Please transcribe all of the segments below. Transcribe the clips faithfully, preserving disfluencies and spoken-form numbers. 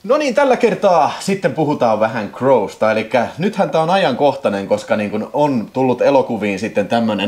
No niin, tällä kertaa sitten puhutaan vähän Crowsta, eli nythän tää on ajankohtainen, koska niin kun on tullut elokuviin sitten tämmönen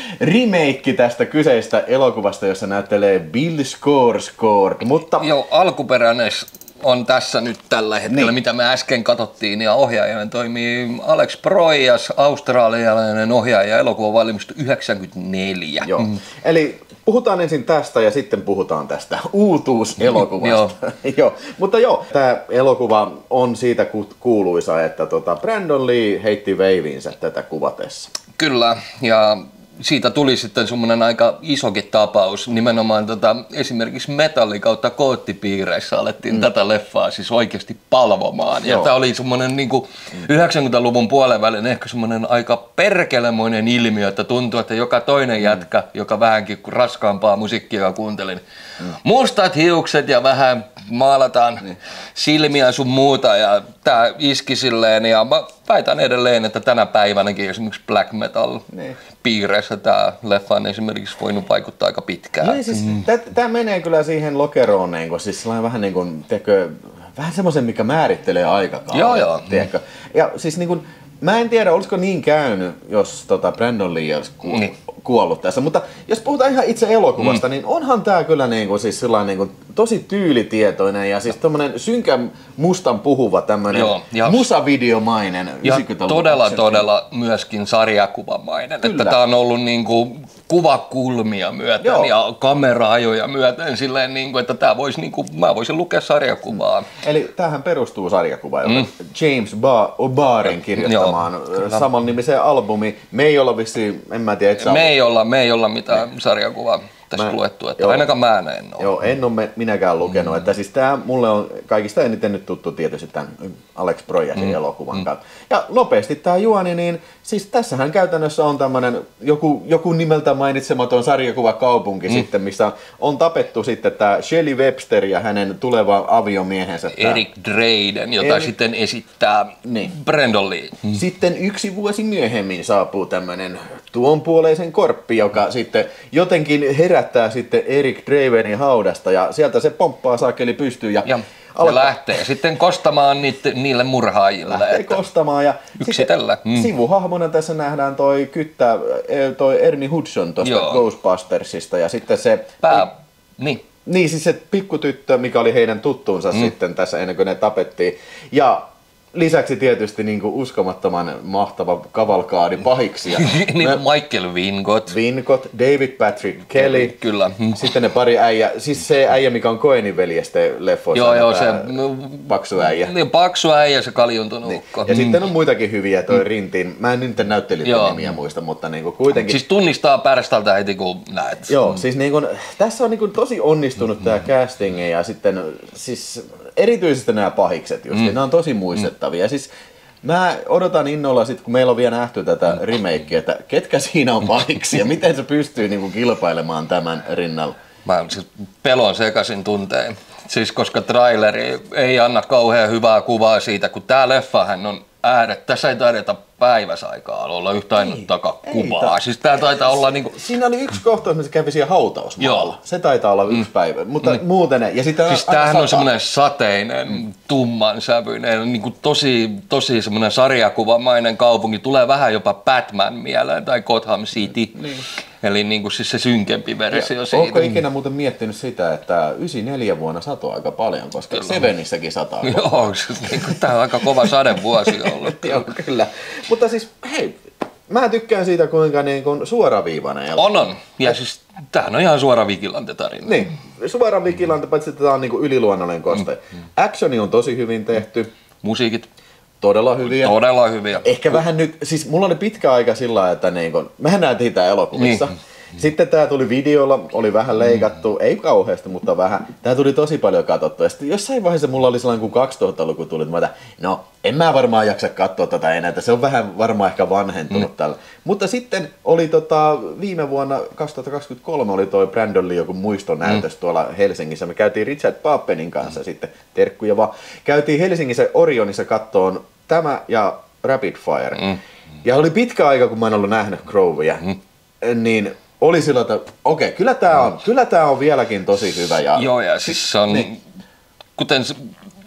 remake tästä kyseistä elokuvasta, jossa näyttelee Bill Skarsgård, mutta... Joo, alkuperäinen on tässä nyt tällä hetkellä, niin. mitä me äsken katsottiin, ja ohjaajana toimii Alex Proyas, australialainen ohjaaja, elokuva valmistui yhdeksänkymmentäneljä. Joo, mm. eli puhutaan ensin tästä ja sitten puhutaan tästä uutuuselokuvasta. Joo. Joo. Mutta joo, tämä elokuva on siitä kuuluisa, että tota Brandon Lee heitti veiviinsä tätä kuvatessa. Kyllä, ja siitä tuli sitten semmoinen aika isokin tapaus. Nimenomaan tota, esimerkiksi metalli kautta koottipiireissä alettiin mm. tätä leffaa siis oikeasti palvomaan. Joo. Ja tämä oli semmoinen niin kuin yhdeksänkymmentäluvun puolen välin ehkä semmoinen aika perkelemoinen ilmiö, että tuntuu, että joka toinen mm. jätkä, joka vähänkin raskaampaa musiikkia kuuntelin, mm. mustat hiukset ja vähän maalataan niin. silmiä sun muuta, ja tää iski silleen, ja mä väitän edelleen, että tänä päivänäkin esimerkiksi black metal niin. piireissä tää leffa on esimerkiksi voinut vaikuttaa aika pitkään. No, siis, mm. Tää menee kyllä siihen lokeroon, niin kun, siis vähän niin kuin, tekö, vähän semmoisen, mikä määrittelee aikakauden. Joo, joo. Mm. Ja siis niin kun, mä en tiedä, olisiko niin käynyt, jos tota Brandon Lee olisi kuollut, niin. kuollut tässä, mutta jos puhutaan ihan itse elokuvasta, mm. niin onhan tää kyllä niinku, siis sellainen niinku, tosi tyylitietoinen ja siis tommonen synkän mustan puhuva tämmönen joo, ja musavideomainen. Ja todella todella myöskin sarjakuvamainen, kyllä. Että tää on ollut niinku kuvakulmia myöten joo. ja kamera-ajoja myöten silleen, niinku, että tää vois, niinku, mä voisin lukea sarjakuvaa. Mm. Eli tämähän perustuu sarjakuvaan, mm. James O'Barrin kirjoittamaan samannimiseen albumiin. Me ei olla vissi, en mä tiedä, et me ei olla, me ei olla mitään me. sarjakuvaa tässä mä, luettu, että joo, ainakaan mä en ole. Joo, en ole minäkään lukenut, mm. että siis tää mulle on kaikista eniten nyt tuttu tietysti tämän Alex Proyasin mm. elokuvan mm. kautta. Ja nopeasti tää juoni, niin siis tässähän käytännössä on tämmönen joku, joku nimeltä mainitsematon sarjakuvakaupunki mm. sitten, missä on tapettu sitten tää Shelley Webster ja hänen tuleva aviomiehensä. Eric Drayden, jota Eric... sitten esittää niin. Brandon Lee. Mm. Sitten yksi vuosi myöhemmin saapuu tämmönen tuonpuoleisen korppi, joka sitten jotenkin herättää sitten Eric Dravenin haudasta ja sieltä se pomppaa saakeli pystyyn ja, ja alkaa... lähtee sitten kostamaan niitä, niille murhaajille. Lähtee että... kostamaan ja yksitellä. Mm. Sivuhahmona tässä nähdään toi kyttä, toi Ernie Hudson tuosta Ghostbustersista ja sitten se... Pää... Niin. Niin, siis se pikkutyttö, mikä oli heidän tuttuunsa mm. sitten tässä ennen kuin ne tapettiin. Ja lisäksi tietysti niin kuin uskomattoman mahtava kavalkaadi pahiksia. Niin kuin Michael Wincott. Wincott, David Patrick Kelly. Kyllä. Sitten ne pari äijä, siis se äijä, mikä on Coenin veljesten leffoissa. Joo, joo, se no, paksu äijä. Niin, paksu äijä, se kaljuntunut niin. ukko. Ja mm. sitten on muitakin hyviä, toi mm. Rintin. Mä en nyt näyttelijöiden nimiä muista, mutta niinku kuitenkin. Siis tunnistaa pärstältä heti kun näet. Joo, mm. siis niinku, tässä on niinku tosi onnistunut mm. tää casting ja sitten siis erityisesti nämä pahikset just, mm. nämä on tosi muistettavia. Mm. Siis mä odotan innolla sit, kun meillä on vielä nähty tätä remakea, että ketkä siinä on pahiksi ja miten se pystyy niinku kilpailemaan tämän rinnalla. Mä siis pelon sekaisin tunteen. Siis koska traileri ei anna kauhean hyvää kuvaa siitä, kun tää leffahan on ääret. Tässä ei taideta päiväsaikaa olla yhtä ainuttakaan kuvaa. Siis tää taitaa olla niinku... Siinä oli yksi kohtaus, missä kävi siellä hautausmaalla. Se taitaa olla yksi mm. päivä, mutta mm. muuten... Ja sitten siis tämähän on semmoinen sateinen, mm. tumman sävyinen, niinku tosi, tosi semmoinen sarjakuvamainen kaupunki. Tulee vähän jopa Batman mieleen tai Gotham City. Niin. Eli niinku siis se synkempi versio ja siitä. Oletko ikinä muuten miettinyt sitä, että yhdeksänkymmentäneljä vuonna satoi aika paljon, koska kyllä. Sevenissäkin sataa. Joo, niinku, tää on aika kova sadevuosi ollut. Joo, kyllä. Mutta siis, hei, mä tykkään siitä, kuinka niin kuin suoraviivainen elokuva. On, on. Ja Et... siis tämähän on ihan suora Vigilante-tarina. Niin, suora Vigilante, paitsi että tää on niin kuin yliluonnollinen koste. Mm. Actioni on tosi hyvin tehty. Musiikit. Todella hyviä. Todella hyviä. Ehkä vähän nyt, siis mulla oli pitkä aika sillä, että niin kun, mehän nähtiin tää elokuvissa. Niin. Sitten tää tuli videolla, oli vähän leikattu, ei kauheasti, mutta vähän. Tää tuli tosi paljon katsottua. Ja sitten jossain vaiheessa mulla oli sellainen, kun kaksituhattaluku tuli, että mä no en mä varmaan jaksa katsoa tätä enää, se on vähän varmaan ehkä vanhentunut mm. tällä. Mutta sitten oli tota, viime vuonna kaksituhattakaksikymmentäkolme oli toi Brandon Lee joku muistonäytös mm. tuolla Helsingissä. Me käytiin Richard Pappenin kanssa mm. sitten, terkkuja vaan. Käytiin Helsingissä Orionissa kattoon tämä ja Rapid Fire. Mm. Ja oli pitkä aika, kun mä en ollut nähnyt Crowia, mm. niin oli sillä, että okei, okay, kyllä tää on, kyllä tää on vieläkin tosi hyvä. Ja joo, ja siis se on, niin. kuten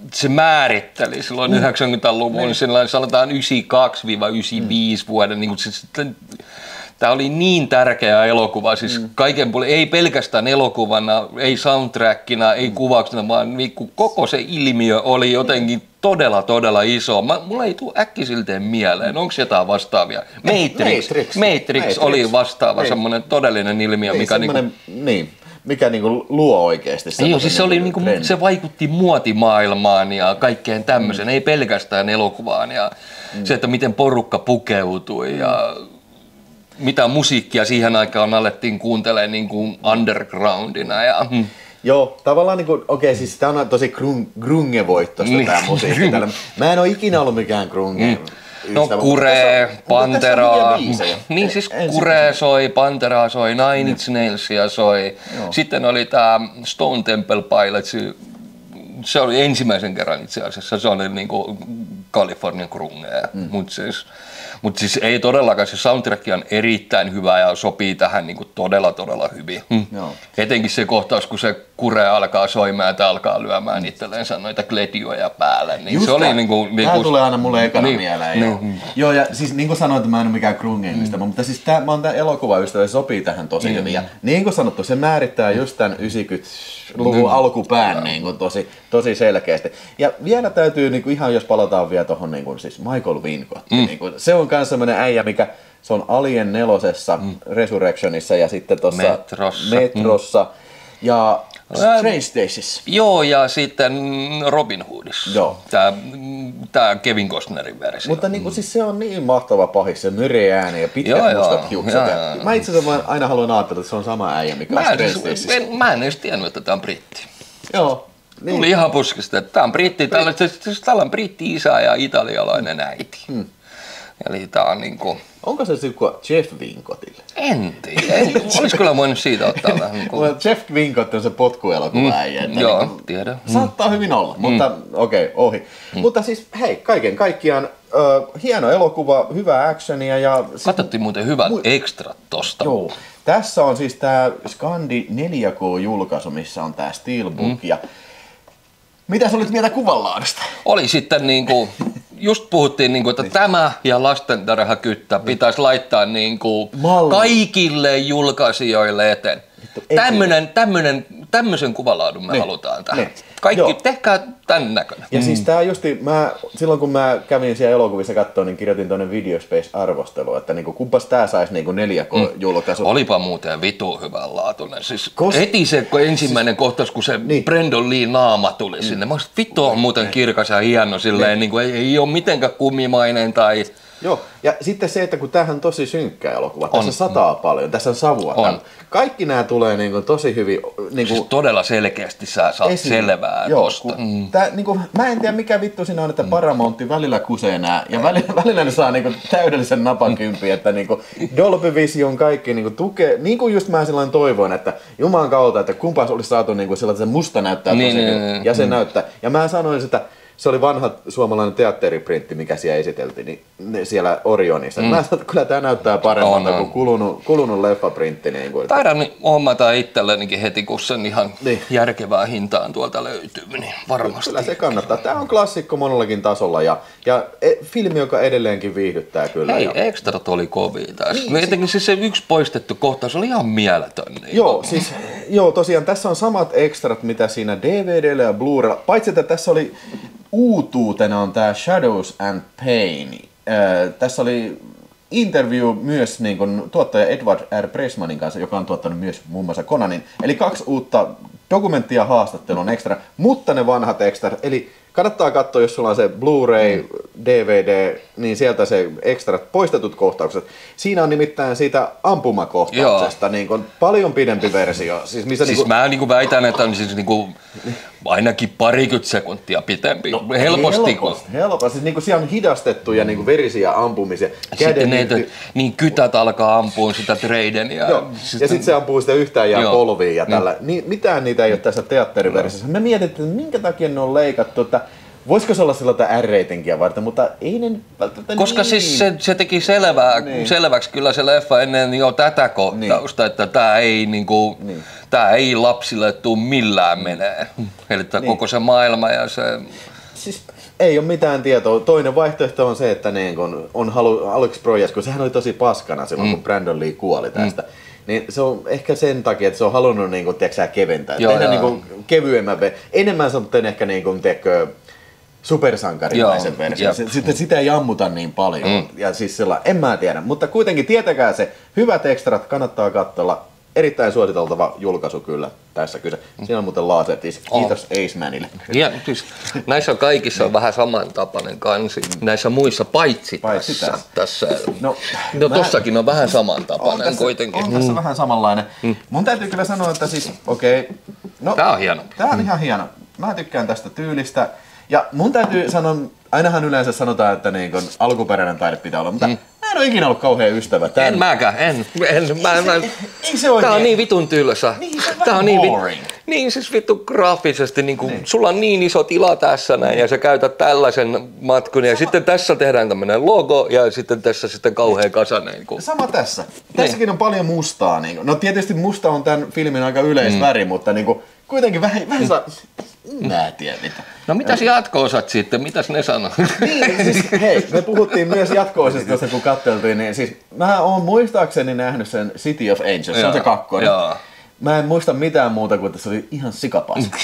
se määritteli silloin mm. yhdeksänkymmentäluvun, mm. sellainen sanotaan yhdeksänkymmentäkaksi yhdeksänkymmentäviisi mm. vuoden, niin kuin se sitten. Tämä oli niin tärkeä elokuva, siis mm. kaiken puolin, ei pelkästään elokuvana, ei soundtrackina, ei kuvauksena, vaan niin koko se ilmiö oli jotenkin todella, todella iso. Mä, mulla ei tule äkkisilteen mieleen, onko jotain vastaavia? Matrix, Matrix, Matrix, Matrix oli vastaava ei. semmoinen todellinen ilmiö, ei, mikä niinku, niin. Mikä niinku luo oikeasti. Joo, siis se, oli niinku, se vaikutti muotimaailmaan ja kaikkeen tämmöiseen, mm. ei pelkästään elokuvaan ja mm. se, että miten porukka pukeutui ja mitä musiikkia siihen aikaan alettiin kuuntelemaan niin kuin undergroundina. Ja, hmm. Joo, tavallaan niin kuin, okei, okay, siis tämä on tosi grung, grunge-voittoista niin. tämä musiikki. Täällä. Mä en ole ikinä ollut mikään grunge. Mm. No Kure, Panteraa, niin siis Kure soi, Panteraa soi, Nine Inch Nailsia soi. Joo. Sitten oli tämä Stone Temple Pilots, se oli ensimmäisen kerran itse asiassa, se oli niin kuin Californian grungea, mm. mutta siis, mut siis ei todellakaan, se soundtrack on erittäin hyvä ja sopii tähän niin kuin todella todella hyvin. Mm. Etenkin se kohtaus, kun se Kure alkaa soimaan ja alkaa lyömään mm. itsellensä noita kledioja päälle, niin just se oli niin kuin... Tämä tulee aina mulle ekana niin, mieleen. Niin, joo. Mm. joo, ja siis niin kuin sanoin, että mä en ole mikään grunge-ystävä, mm. mutta siis tää, mä oon tää elokuvaystävä ja sopii tähän tosi mm. hyvin. Ja niin kuin sanottu, se määrittää just tämän yhdeksänkymmentäluvun mm. alkupään niin kuin tosi, tosi selkeästi. Ja vielä täytyy, niin kuin ihan jos palataan vielä tuohon niin kuin siis Michael Wincottiin, mm. niin kuin, se on myös sellainen äijä, mikä se on Alien nelosessa, mm. Resurrectionissa ja sitten tuossa Metrossa. Metrossa mm. ja Strange Daysissa. Joo, ja sitten Robin Hoodissa. Joo. Tää, tää Kevin Costnerin versio. Mutta niin kuin, siis se on niin mahtava pahis, se myri ääni ja pitkät joo, mustat joo, hiukset. Joo, ja joo. Mä itse asiassa aina haluan ajatella, että se on sama äijä, mikä mä on Strange Daysissa. En, mä en edes tiennyt, että tää on britti. Joo. Niin. Tuli ihan puskista, että tää on britti, täällä, täällä on britti-isä ja italialainen äiti. Hmm. Eli tää on niinku... Onko se sukua Jeff Wincotille? En tiedä. Olis kyllä voinut siitä ottaa vähän. Niin kuin... Jeff Wincott on se potkuelokuva-äijä. Mm, joo, niin tiedän. Saattaa mm. hyvin olla, mutta mm. okei, okay, ohi. Mm. Mutta siis hei, kaiken kaikkiaan äh, hieno elokuva, hyvää actionia ja... Katsottiin muuten hyvät Mu... extrat tosta. Joo. Tässä on siis tää Scandi neljä K-julkaisu, missä on tää Steelbook mm. ja... Mitä sä olit mieltä kuvanlaadusta? Oli sitten niinku... Just puhuttiin, niin kuin, että niin. tämä ja lastentarhakyttä pitäisi laittaa niin kuin kaikille julkaisijoille eteen. Tämmönen, tämmönen, tämmöisen kuvalaadun me niin. halutaan tähän. Niin. Kaikki, joo. Tehkää tän näköinen. Ja mm. siis tää justi, mä, silloin kun mä kävin siellä elokuvissa katsomaan, niin kirjoitin tuonne Videospace-arvostelua, että niinku, kumpas tää sais niinku neljä K-julkaisu. Mm. Olipa muuten vitu hyvänlaatuinen. Siis Kos... heti se ensimmäinen siis... kohtaus, kun se niin. Brandon Lee naama tuli mm. sinne. Mä olisin, vittu on muuten kirkas ja hieno, silleen, niin. Niin kuin, ei, ei ole mitenkään kumimainen tai... Joo, ja sitten se, että kun tämähän on tosi synkkä elokuva, tässä on. sataa mm. paljon, tässä on savua. On. Kaikki nämä tulee niin kuin tosi hyvin... Niin kuin, siis todella selkeästi sä saat esiin. selvää joo, tosta. Mm. Tää, niin kuin, mä en tiedä mikä vittu siinä on, että Paramountti välillä kusee nää, ja välillä, välillä ne saa niin kuin täydellisen napankympi, että niin kuin Dolby Vision kaikki niin kuin tukee, niin kuin just mä silloin toivoin, että Jumalan kautta, että kumpas olisi saatu niin kuin sellainen, että se musta näyttää tosi niin, hyvin, niin, ja se mm. näyttää. Ja mä sanoin sitä, se oli vanha suomalainen teatteriprintti, mikä siellä esiteltiin, niin siellä Orionissa. Mm. Mä sanoin, että kyllä tämä näyttää paremmalta kuin kulunut, kulunut leffaprintti. Niin kuin, taidan hommata itsellenikin heti, kun sen ihan niin. järkevää hintaan tuolta löytyy, niin varmasti. Kyllä se kannattaa. Tämä on klassikko monellakin tasolla ja, ja e, filmi, joka edelleenkin viihdyttää kyllä. Hei, ja... extrat oli kovia tässä. Niin, etenkin siis se yksi poistettu kohtaus oli ihan mieletön. Niin joo, siis, joo, tosiaan tässä on samat extrat, mitä siinä D V D:llä ja Blu-raylla, paitsi että tässä oli uutuutena on tämä Shadows and Pain. Äh, tässä oli interview myös niin kun, tuottaja Edward R. Pressmanin kanssa, joka on tuottanut myös muun muassa Conanin. Eli kaksi uutta dokumenttia haastattelun extra, mutta ne vanhat extrat. Eli kannattaa katsoa, jos sulla on se Blu-ray, D V D, niin sieltä se extrat, poistetut kohtaukset. Siinä on nimittäin siitä ampumakohtauksesta niin kun, paljon pidempi versio. Siis, missä siis niin kun... mä niin väitän, että on siis niin kuin ainakin parikymmentä sekuntia pitempi. No, helposti. Helposti. helposti. Siis, niin kuin, siellä on hidastettu ja niin kuin, verisiä ampumisia. Sitten ne, niin, niin kytät alkaa ampua sitä Traidenia. Joo. Sitten... Ja sitten se ampuu sitä yhtään jää polviin ja tällä. Niin, mitään niitä ei ole tässä teatteriversiossa. Me mietittiin, että minkä takia ne on leikattu. Että voisiko se olla sellaista R-ratingia varten, mutta ei ne välttämättä koska niin. siis se, se teki selvää, niin. selväksi kyllä se leffa ennen jo tätä kohtausta, niin. että tämä ei, niinku, niin. tää ei lapsille tule millään menee. Eli niin. koko se maailma ja se siis ei ole mitään tietoa. Toinen vaihtoehto on se, että niin kun on halu, Alex Proyas, kun sehän oli tosi paskana silloin, mm. kun Brandon Lee kuoli tästä. Mm. Niin se on ehkä sen takia, että se on halunnut niin kun, tiedätkö, keventää. Joo, tehdä niin kun, kevyemmän, enemmän sitten ehkä niin kun, tiedätkö, supersankarimaisen version. Sitten sitä ei ammuta niin paljon. Mm. Ja siis sillä, en mä tiedä. Mutta kuitenkin tietäkää se. Hyvät ekstrat, kannattaa katsella. Erittäin suositeltava julkaisu kyllä tässä kyse. Siinä on muuten lasertis. Kiitos oh. Acemanille. Ja, siis, näissä kaikissa on vähän samantapainen kansi. Näissä muissa paitsi, paitsi tässä. tässä. No, no mä... tossakin on vähän samantapainen on tässä, kuitenkin. On tässä mm. vähän samanlainen. Mm. Mun täytyy kyllä sanoa, että siis okei. Okay, no, tää on hieno. Tää on ihan hieno. Mä tykkään tästä tyylistä. Ja mun täytyy sanoa, ainahan yleensä sanotaan, että niin kun alkuperäinen taide pitää olla, mutta mm. mä en ole ikinä ollut kauhean ystävä. Tän... En mäkään, en. en mä, mä... Ei se oikein. Tää on niin vitun tylsä. Niin, se on Tää on niin boring. Vi... Niin siis vittu graafisesti, niin kun, niin. Sulla on niin iso tila tässä näin ja sä käytät tällaisen matkun ja Sama... sitten tässä tehdään tämmönen logo ja sitten tässä sitten kauhean kasa. Niin kun... Sama tässä. Tässäkin niin. On paljon mustaa. Niin no tietysti musta on tämän filmin aika yleisväri, mm. mutta niin kun, kuitenkin vähän, vähän saa... Mä en tiedä mitä. No mitäs jatko-osat sitten? Mitäs ne sanoo? Niin, siis hei, me puhuttiin myös jatko-osista tuossa kun katteltiin, niin siis mä oon muistaakseni nähnyt sen City of Angels, se on se kakkonen. Joo. Mä en muista mitään muuta kuin, että se oli ihan sikapaska.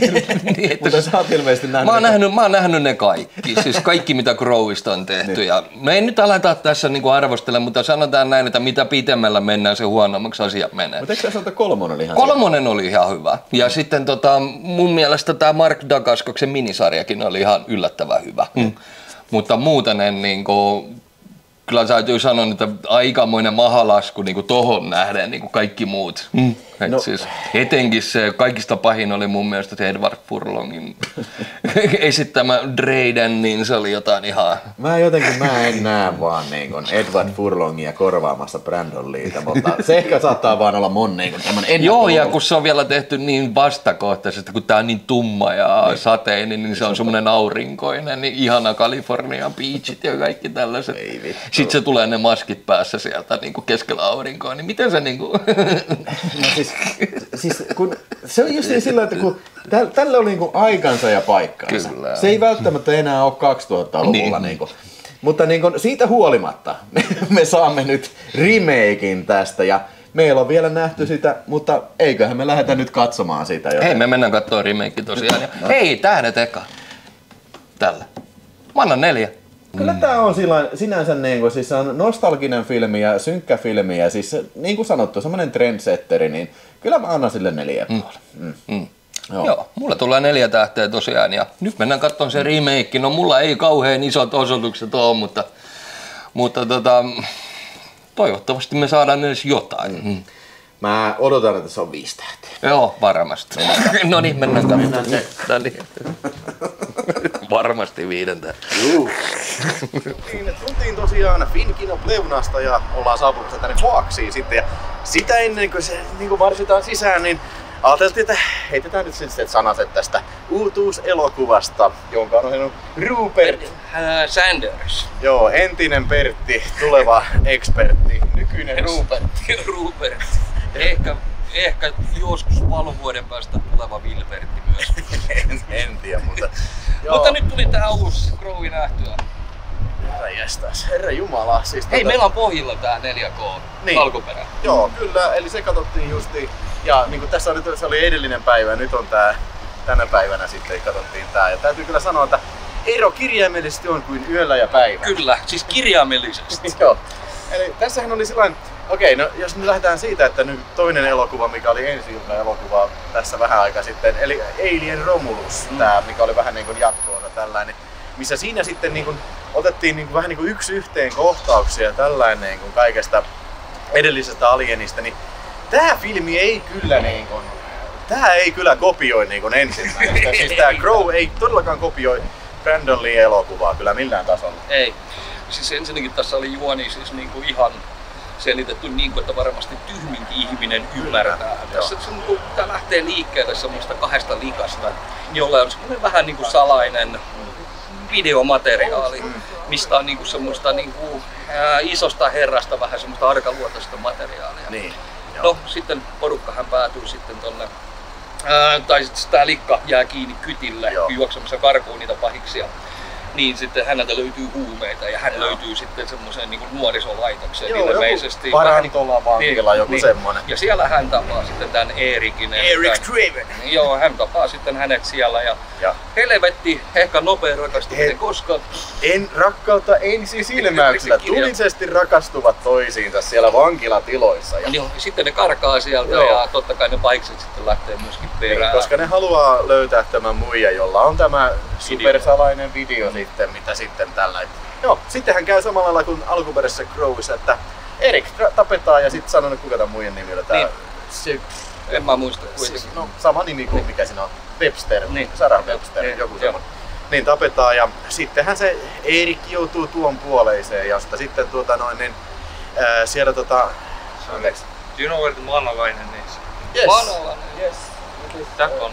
Niin, mutta sä oot ilmeisesti nähnyt. Mä oon nähnyt, mä oon nähnyt ne kaikki, siis kaikki mitä Crowista on tehty. Niin. Ja me ei nyt aleta tässä niinku arvostella, mutta sanotaan näin, että mitä pitemmällä mennään, se huonommaksi asiat menee. Mutta eikö sä sanoa, että kolmonen oli ihan Kolmonen hyvä? Oli ihan hyvä. Ja mm. sitten tota, mun mielestä tää Mark Dacascoksen minisarjakin oli ihan yllättävän hyvä. Mm. Mutta muuten en niinku... Kyllä täytyy sanoa, että aikamoinen mahalasku niin kuin tohon nähden, niin kuin kaikki muut. Mm. No. Siis, etenkin se kaikista pahin oli mun mielestä se Edward Furlongin esittämä Drayden, niin se oli jotain ihan... Mä jotenkin mä en näe vaan niin kuin Edward Furlongia korvaamassa Brandon Leeta, mutta se ehkä saattaa vaan olla mun niin kuin Joo, ja kun se on vielä tehty niin vastakohtaisesti, kun tää on niin tumma ja niin. sateinen, niin se on semmoinen aurinkoinen, niin ihana California beachit ja kaikki tällaiset. Sitten se tulee ne maskit päässä sieltä niin kuin keskellä aurinkoa, niin miten se niin kuin... No siis, siis kun, se on just niin sillä, että kun täl, tällä oli niin kuin aikansa ja paikkansa. Kyllä. Se ei välttämättä enää ole kaksituhattaluvulla. Niin. Niin kuin, mutta niin kuin, siitä huolimatta me, me saamme nyt remakein tästä ja meillä on vielä nähty sitä, mutta eiköhän me lähdetä nyt katsomaan sitä. Joten... Hei, me mennään katsomaan remake tosiaan. Ja... No. Hei, tähdet eka. Tällä. Mä annan neljä. Kyllä mm. tää on sillä, sinänsä niin kuin, siis on nostalginen filmi ja synkkä filmi ja siis niin kuin sanottu, semmoinen trendsetteri, niin kyllä mä annan sille neljä mm. mm. mm. Joo. Joo, mulla tulee neljä tähteä tosiaan ja nyt mennään katsomaan se remake. No mulla ei kauhean isot osoitukset ole, mutta, mutta tota, toivottavasti me saadaan edes jotain. Mm. Mä odotan, että se on viisi tähteä. Joo, varmasti. No niin, mennään katsomaan. No niin. Varmasti viidentä. Juu. Niin, tultiin tosiaan Finkino Plevnasta ja ollaan saapumassa tänne Hoaxiin sitten. Ja sitä ennen kuin se niin kuin marsitaan sisään, niin ajateltiin, että heitetään nyt sitten sanaset tästä uutuuselokuvasta, jonka on ohjannut Rupert uh, Sanders. Joo, entinen Pertti, tuleva ekspertti, nykyinen Rupertti. Rupert. Ehkä, ehkä joskus valovuoden päästä tuleva Wilbertti myös. en, en tiedä, mutta... Mutta nyt tuli tää uusi Crowi nähtyä. Herra jästäs, herra jumala. Siis Hei, tota... meillä on pohjilla tää neljä K niin. Alkuperä. Joo, kyllä, eli se katsottiin justi. Ja niin kuin tässä oli, se oli edellinen päivä, nyt on tää tänä päivänä sitten katsottiin tää. Ja täytyy kyllä sanoa, että ero kirjaimellisesti on kuin yöllä ja päivä. Kyllä, siis kirjaimellisesti. Joo. Eli tässähän oli sellainen, okei, okay, no jos nyt lähdetään siitä, että nyt toinen elokuva, mikä oli ensi-ilta elokuva tässä vähän aikaa sitten, eli Alien Romulus, mm. tää, mikä oli vähän niin kuin jatko-osa tällainen, missä siinä sitten niin kuin otettiin niin kuin vähän niin kuin yksi yhteen kohtauksia tällainen niin kuin kaikesta edellisestä Alienista, niin tää filmi ei kyllä niin kuin, tää ei kyllä kopioi niin kuin ensimmäistä. Siis tää Crow ei todellakaan kopioi Brandon Lee elokuvaa kyllä millään tasolla. Ei. Siis ensinnäkin tässä oli juoni siis niinku ihan selitetty niin kuin, että varmasti tyhminkin ihminen ymmärtää. Tässä se, niin tämä lähtee liikkeelle semmoista kahdesta likasta, jolla on semmoinen vähän niin kuin salainen videomateriaali, mistä on niin kuin semmoista niin kuin, ää, isosta herrasta vähän semmoista arkaluontoista materiaalia. Niin, no sitten porukkahan päätyy sitten tonne Ää, tai sitten tämä likka jää kiinni kytillä Joo. juoksemassa karkuun niitä pahiksia. Niin sitten häneltä löytyy huumeita ja hän Joo. löytyy sitten semmoiseen niin nuorisolaitokseen Joo, ilmeisesti. parantola vankila, niin, joku niin. semmonen. Ja siellä hän tapaa sitten tämän Erikin. Eric Draven. Joo, hän tapaa sitten hänet siellä ja, ja. helvetti, ehkä nopea rakastuminen, He... koska... En rakkautta ensisilmäyksellä, tulisesti rakastuvat toisiinsa siellä vankilatiloissa. Ja... Joo, sitten ne karkaa sieltä Joo. ja totta kai ne paikset sitten lähtee myöskin perään. Niin, koska ne haluaa löytää tämän muija, jolla on tämä supersalainen video sitten, mitä sitten tällä. Joo, sitten hän käy samalla lailla kuin alkuperäisessä Crowissa, että Erik tapetaan ja sitten sanon, kuka tämän muijan nimi oli. Tää... Niin. Se... En mä muista kuitenkin. Siis, no, sama nimi kuin niin. mikä siinä on, Webster, niin. Sarah Webster, niin. joku semmoinen. Niin tapetaan ja sittenhän se Erik joutuu tuon puoleiseen, josta sitten tuota noin, niin ää, siellä tota... Anteeksi. Do you know where the maanalainen is? Yes. Maanalainen? Yes. That one.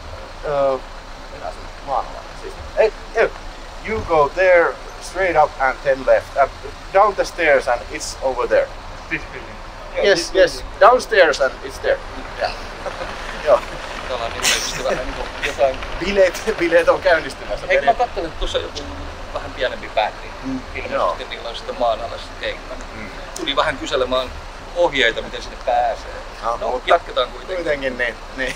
Uh, maanalainen siis. Hey, hey, you go there, straight up and ten left. Uh, down the stairs and it's over there. This building. Yes, yes. Downstairs and it's there. Yeah. Joo. Täällä on ilmeisesti vähän niin kuin jotain... Bileet, bileet on käynnistymässä. Hei, mä katselin, että tuossa joku vähän pienempi bändi. Mm. Ilmeisesti niillä on sitten maanalaiset keikka. Mm. Tuli vähän kyselemään ohjeita, miten sinne pääsee. No, no jatketaan kuitenkin. Kuitenkin niin. niin.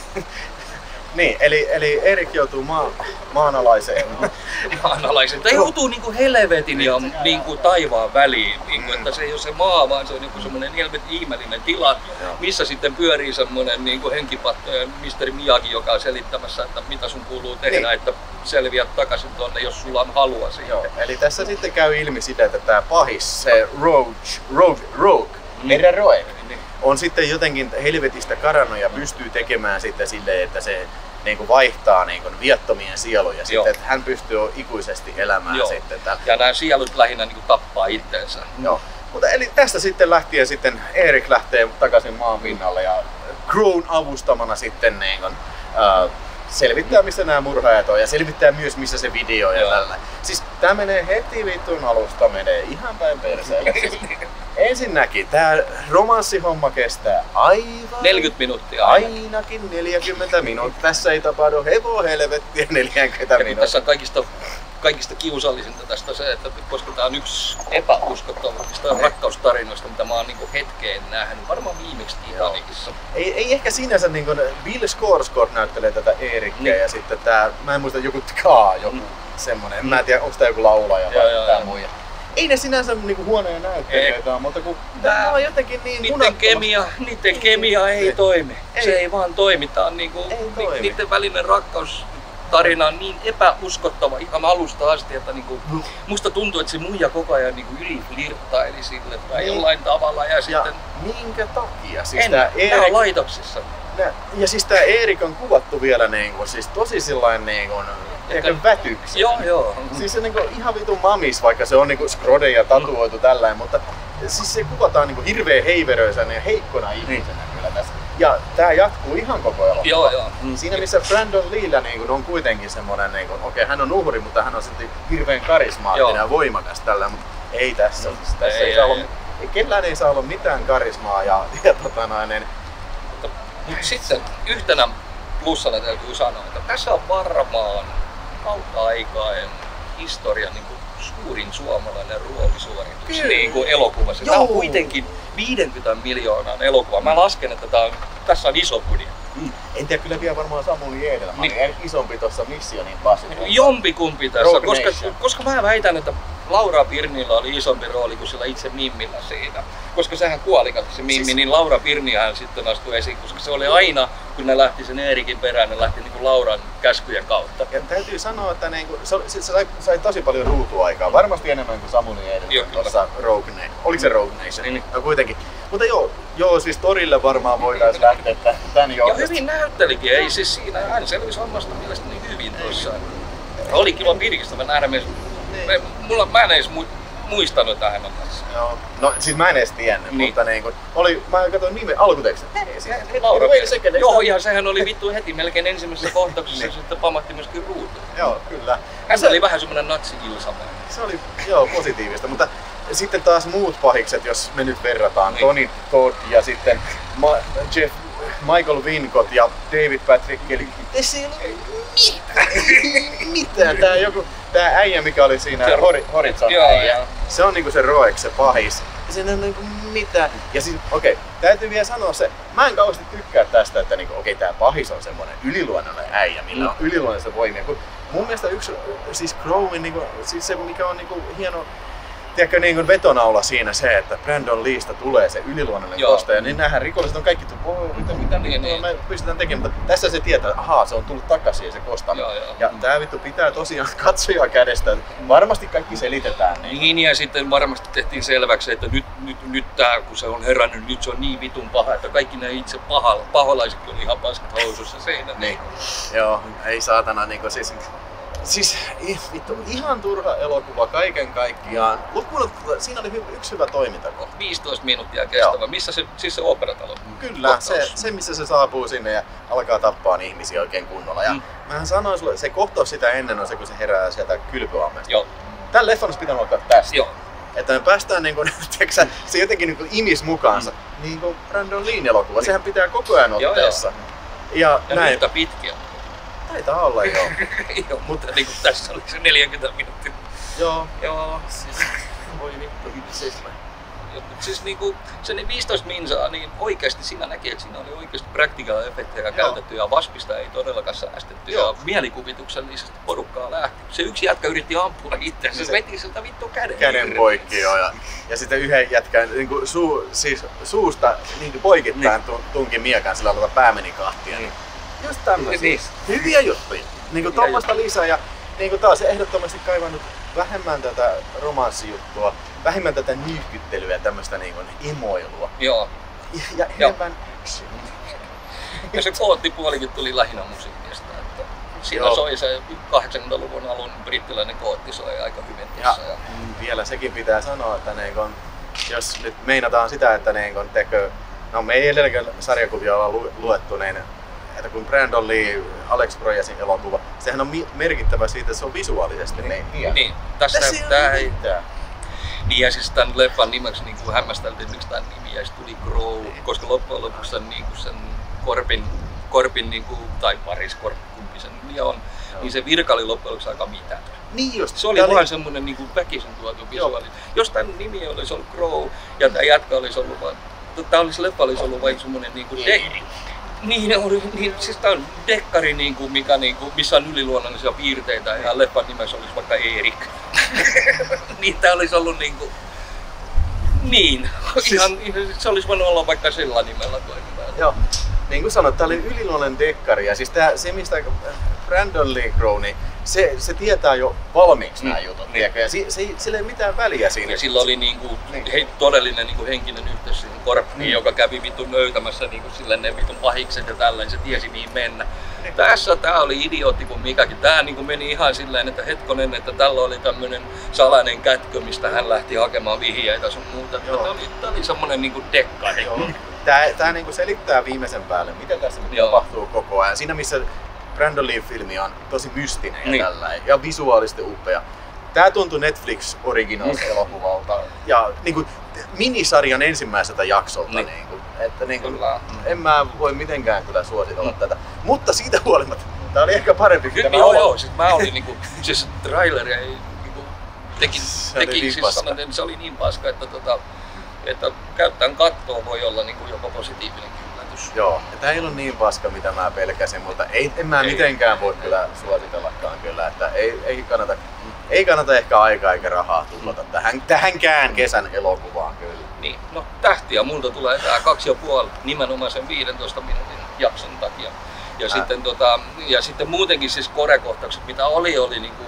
Niin, eli, eli Erik joutuu maa, maanalaiseen. Maanalaiseen. Tai joutuu niinku helvetin ja niinku taivaan väliin. Niinku, että se ei ole se maa, vaan se on joku semmoinen helvetin ihmeellinen tila, missä sitten pyörii semmoinen niinku henkipatto ja misteri Miyagi, joka on selittämässä, että mitä sun kuuluu tehdä, niin. Että selviät takaisin tuonne, jos sulla on halua siihen. Joo, eli tässä sitten käy ilmi sitä, että tämä pahis, se Rogue, Rogue, Rogue, herra Roe, on sitten jotenkin helvetistä karannut ja pystyy tekemään sitten silleen, että se niin kuin vaihtaa niin kuin viattomien sieluja sitten, että hän pystyy ikuisesti elämään Joo. sitten tällä. Ja nämä sielut lähinnä niin kuin tappaa itteensä. Joo. Mutta eli tästä sitten lähtien sitten Erik lähtee takaisin maan pinnalle ja Crown avustamana sitten niin kuin, uh, selvittää, missä nämä murhaajat on ja selvittää myös, missä se video ja tällä. Siis tää menee heti vittun alusta, menee ihan päin perseelle. Ensinnäkin tää romanssihomma kestää aivan... neljäkymmentä minuuttia. Ainakin neljäkymmentä minuuttia. Tässä ei tapahdu hevo helvettiä neljäkymmentä minuuttia. Tässä on kaikista, kaikista kiusallisinta tästä se, että koska tää on yksi epäuskottavista rakkaustarinoista, mitä mä oon niinku hetkeen nähnyt. Varmaan viimeksi Titanicissa. Ei, ei ehkä sinänsä niinku Bill Skarsgård näyttelee tätä Erikkiä niin. Ja sitten tää, mä en muista joku Tkaa, joku mm. semmonen. En mä tiedä, onko tää joku laulaja vai joo, tää muija. Ei ne sinänsä niinku huonoja näyttelijöitä, mutta kun tää on jotenkin niin niiden kemia, niiden kemia ei, ei toimi. Ei. Se ei vaan toimi. Tää on niinku, toimi. niiden välinen rakkaustarina on niin epäuskottava ihan alusta asti, että niinku, mm. musta tuntuu, että se muija koko ajan niinku yliflirttaili sille tai niin. jollain tavalla. Ja, ja sitten... minkä takia? Siis en, tää Erik... on laitoksissa. Ja siis tää Erik on kuvattu vielä niinku, siis tosi sillain niinku... Ehkä vätyksi. Joo, joo. Siis se niinku ihan vitun mamis, vaikka se on niinku skrode ja tatuoitu mm. tällainen, mutta siis se kuvataan niinku hirveän heiveröisenä ja heikkona ihmisenä mm. kyllä tässä. Ja tää jatkuu ihan koko ajan. Joo, joo. Mm. Siinä missä Brandon Leellä niinku on kuitenkin semmonen niinku, okei okay, hän on uhri, mutta hän on silti hirveän karismaattinen ja voimakas tällä, mutta ei tässä. Mm. Siis tässä ei, ei, ei saa ei, olla, ei. Kellään ei saa olla mitään karismaa ja, ja tota noin. Mutta sitten yhtenä plussana täytyy sanoa, että tässä on varmaan kautta aikaen historian niin kuin suurin suomalainen roolisuoritus niin kuin elokuvassa. Tämä on kuitenkin viisikymmentä miljoonan elokuva. Mä lasken, että tämä on, tässä on iso budjetti. Mm. En tiedä, kyllä vielä varmaan Samuli Edelman niin. Oli isompi tuossa Mission Impossible. Jompikumpi tässä, koska, koska mä väitän, että Laura Pirnillä oli isompi rooli kuin sillä itse Mimmillä siinä. Koska sehän kuoli, kun se Mimmi, siis... niin Laura Pirnihän sitten astui esiin, koska se oli aina, kun ne lähti sen Erikin perään, ne lähti niin kuin Lauran käskyjen kautta. Ja täytyy sanoa, että niin kuin, se, se sai, sai tosi paljon ruutuaikaa, varmasti enemmän kuin Samuli Edelman tuossa Rogue Nation. Oliko se Rogue Nation? Niin. No kuitenkin. Mutta joo, joo, siis torille varmaan voitaisiin lähteä tämän johdosta. Ja hyvin näyttelikin, ei siis siinä, hän selvisi hommasta mielestäni hyvin tuossa. Oli kiva virkistävä nähdä myös. Me, mulla, mä en edes muistanut, että hän on tässä. Joo. No siis mä en edes tiennyt, niin. Mutta niin kun, oli, mä katsoin nimen alkutekstin. Laura Joo, ihan sehän oli vittu heti melkein ensimmäisessä kohtauksessa niin. Sitten pamatti myöskin ruutuun. Joo, kyllä. Hän se oli vähän semmonen natsi-ilsainen. Se oli, joo, positiivista, mutta sitten taas muut pahikset, jos me nyt verrataan, niin. Tony Todd ja sitten Ma- Jeff Michael Wincott ja David Patrick Kelly. Tässä ei ole mitään. mitään. Tää, joku, tää äijä, mikä oli siinä Horizon äijä, se on niinku se Roek, se pahis. Ja siinä ei ole niinku mitään. Ja siis, okei, okay, täytyy vielä sanoa se, mä en kauheasti tykkää tästä, että niinku, okei, okay, tää pahis on semmonen yliluonnollinen äijä, millä on yliluonnollisia voimia. Kun mun mielestä yksi, siis Crowin, niinku, siis se mikä on niinku hieno, tiedätkö, niin kuin vetonaula siinä se, että Brandon Leesta tulee se yliluonnollinen kostaja, niin näähän rikolliset on kaikki tullut, oh, mitä, mitä niin, niin. me pystytään tekemään, mutta tässä se tietää, että ahaa, se on tullut takaisin ja se kostaa. Joo, joo. Ja tää vittu pitää tosiaan katsojaa kädestä, varmasti kaikki selitetään. Niin, niin ja sitten varmasti tehtiin selväksi, että nyt, nyt, nyt tää, kun se on herännyt, nyt se on niin vitun paha, että kaikki nämä itse pahalla, paholaisetkin on ihan paskat housussa seinä. Niin. Joo, ei saatana, niinku siis... Siis vittu, ihan turha elokuva kaiken kaikkiaan. Loppuun siinä oli hy- yksi hyvä toimintakohta. viisitoista minuuttia kestävä. Joo. Missä se, siis se operatalo? Kyllä, se, se missä se saapuu sinne ja alkaa tappaa ihmisiä oikein kunnolla. Ja mm. mähän sanoin sulle, se kohtaus sitä ennen on se, kun se herää sieltä kylpyammesta. Joo. Tän leffan olisi pitänyt alkaa tästä. Joo. Että me päästään niinku, tiiäksä, se jotenkin niinku imis mukaansa. Mm. Niin kuin Brandon Leen elokuva, niin. Sehän pitää koko ajan otteessa. Joo, joo. Ja, ja näin. Yhtä pitkiä. Taitaa olla joo. Joo, mutta niin kuin tässä oli se neljäkymmentä minuuttia. Joo. Joo, siis voi vittu. Siis, siis niinku se ne viisitoista minsaa, niin oikeasti siinä näki, että siinä oli oikeasti practical efektejä käytetty ja vaspista ei todellakaan säästetty. Joo. Ja mielikuvituksellisesti porukkaa lähti. Se yksi jätkä yritti ampua itseänsä, se veti siltä vittu käden. Käden poikki joo. Ja, ja sitten yhden jätkän niin kuin suu, siis suusta niin kuin poikittain niin. tunkin miekan, sillä lailla pää meni kahtia. Niin. Just tämmöisiä. Niin. Hyviä juttuja. Niinku tommoista lisää ja niinku taas ehdottomasti kaivannut vähemmän tätä romanssijuttua, vähemmän tätä nyyhkyttelyä ja tämmöistä niinku emoilua. Joo. Ja, ja enemmän action. Ja se koottipuolikin tuli lähinnä musiikista. Että siinä Joo. soi se kahdeksankymmentäluvun alun brittiläinen kootti soi aika hyvin tuossa. Ja, ja vielä sekin pitää sanoa, että niinku, jos nyt meinataan sitä, että niinku, tekö, no me ei edelläkään sarjakuvia olla lu, luettu, niin että kun Brandon Lee, Alex Proyasin elokuva, sehän on mi- merkittävä siitä, että se on visuaalisesti niin hieno. Niin, tässä tää ei mitään. Niin ja siis tämän leffan nimeksi niin kuin hämmästeltiin, että miksi tämän nimi jäisi tuli Crow, koska loppujen lopuksi sen, niin kuin sen Korpin, Korpin niin kuin, tai Paris Korp, kumpi sen nimi on, no. Niin se virka oli loppujen lopuksi aika mitätön. Niin just. Se oli Tää vaan oli... semmoinen niin kuin väkisin tuotu visuaali. Jos tämän nimi olisi ollut Crow ja tämä jätkä olisi ollut vaan, tämä olisi leffa olisi ollut vain semmoinen niin kuin de- Niin, oli, niin siis tää on dekkari, niin kuin, mikä, niin kuin, missä on yliluonnollisia piirteitä ja leffan nimessä olisi vaikka Erik. Niin tää olisi ollut niin kuin... Niin, ihan, se olisi voinut olla vaikka sillä nimellä toimiva. Joo, niin kuin sanoit, tää oli yliluonnollinen dekkari ja siis tää, se mistä Brandon Lee Crow, niin se, se tietää jo valmiiksi nämä mm. jutut, niin. Ja si, se, sillä ei mitään väliä siinä. Ja sillä oli niinku niin. todellinen niinku henkinen yhteys siihen Korppiin, mm. joka kävi vitun löytämässä niinku sille ne vitun pahikset ja tällainen, se tiesi mihin mennä. Niin. Tässä tää oli idiootti kuin mikäkin. Tää niinku meni ihan silleen, että hetkonen, että tällä oli tämmönen salainen kätkö, mistä hän lähti hakemaan vihjeitä sun muuta. Tää oli, tää oli semmonen niinku dekkari. Tää, tää niinku selittää viimeisen päälle, mitä tässä tapahtuu koko ajan. Siinä missä Brandon Lee-filmi on tosi mystinen ja niin. Tällainen, ja visuaalisesti upea. Tää tuntui Netflix Originals-elokuvalta ja niinku minisarjan ensimmäiseltä jaksolta. Niin. Niinku, että niinku, en mä voi mitenkään kyllä suositella mm. tätä. Mutta siitä huolimatta, tää oli ehkä parempi kuin tämä Joo, joo, siis mä olin niinku, siis trailer ei niinku, teki, se teki oli siis sanoten, se oli niin paska, että, tota, että käyttäen kattoa voi olla niinku jopa positiivinen yllätys. Joo, ja tää ei ollut niin paska mitä mä pelkäsin, mutta ei, en mä ei, mitenkään voi ei, kyllä suositellakaan kyllä, että ei, ei, kannata, ei kannata ehkä aikaa eikä rahaa tuhlata tähän, tähänkään kesän elokuvaan kyllä. Niin, no tähtiä multa tulee tää kaksi ja puoli nimenomaan sen viidentoista minuutin jakson takia. Ja, äh. sitten, tota, ja sitten muutenkin siis korekohtaukset mitä oli, oli niinku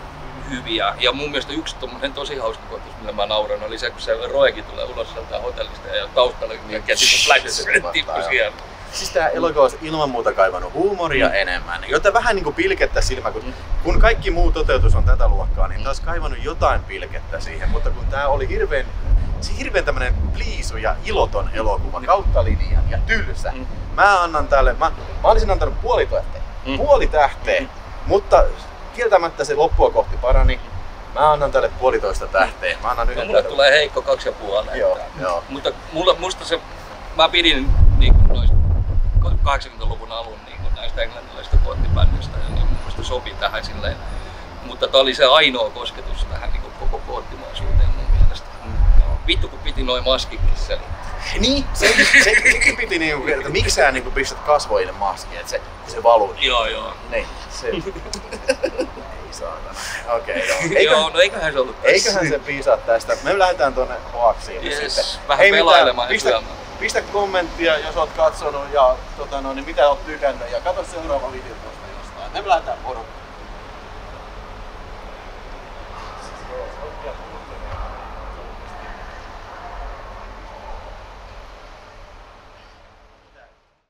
hyviä. Ja mun mielestä yksi tommonen tosi hauska kohtaus, millä mä nauran, oli se, kun se Roekin tulee ulos sieltä hotellista ja taustalla niin käsi flashes tippui siellä. Siis tää elokuva olisi ilman muuta kaivannut huumoria mm. enemmän, jotta vähän niinku pilkettä silmä, kun, mm. kun kaikki muu toteutus on tätä luokkaa, niin tää olisi kaivannut jotain pilkettä siihen, mutta kun tää oli hirveän, hirveän tämmönen pliisu ja iloton elokuva, mm. kautta linjan ja tylsä. Mm. Mä annan tälle, mä, mä olisin antanut puoli tähteä, mm. puoli tähteä, mm. mutta kieltämättä se loppua kohti parani. Mä annan tälle puolitoista tähteä. Mä annan no, mulle tälle. Tulee heikko kaksi ja puoli. Joo, joo. Mutta mulla, musta se, mä pidin niin noista kahdeksankymmentäluvun alun niin näistä englantilaisista koottibändistä ja niin mun mielestä sopi tähän silleen. Mutta tää oli se ainoa kosketus tähän niin koko koottimaisuuteen mun mielestä. Vittu kun piti noin maskitkin selittää. Niin, se, se, sekin piti niinku kertoa, että miksi sä niinku pistät kasvoille maskia, että se, se valuu. Joo, joo. Niin, se... Ei saatana. Okei, okay, joo. Eikö, joo, no eiköhän se ollut tässä. Eiköhän se piisaa tästä. Me lähdetään tonne Hoaxiin yes, sitten. vähän pelailemaan pistä, ja pistä kommenttia, jos oot katsonut ja tota, no, niin mitä oot tykännyt ja katso seuraava video tuosta jostain. Me lähdetään moro.